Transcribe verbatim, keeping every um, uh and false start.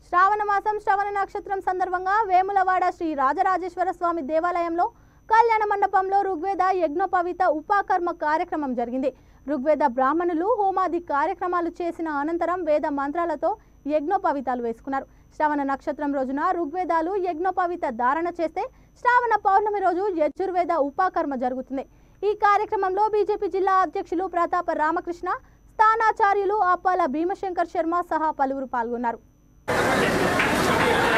శ్రావణ మాసం శ్రవణ నక్షత్రం సందర్భంగా వేములవాడ శ్రీ రాజరాజేశ్వర స్వామి దేవాలయంలో కళ్యాణ మండపంలో ఋగ్వేద యజ్ఞోపవీత ఉపాకర్మ కార్యక్రమం జరిగింది. ఋగ్వేద బ్రాహ్మణులు హోమాది కార్యక్రమాలు చేసిన అనంతరం వేద మంత్రాలతో యజ్ఞోపవీతాలు వేసుకున్నారు. శ్రవణ నక్షత్రం రోజున ఋగ్వేదాలు యజ్ఞోపవీత ధారణ చేస్తే శ్రావణ పౌర్ణమి రోజు యజుర్వేద ఉపాకర్మ జరుగుతుంది. ఈ కార్యక్రమంలో బీజేపీ జిల్లా అధ్యక్షులు ప్రతాప రామకృష్ణ, స్థానాచార్యులు అప్పాల భీమశంకర్ శర్మ సహా పలువురు పాల్గొన్నారు.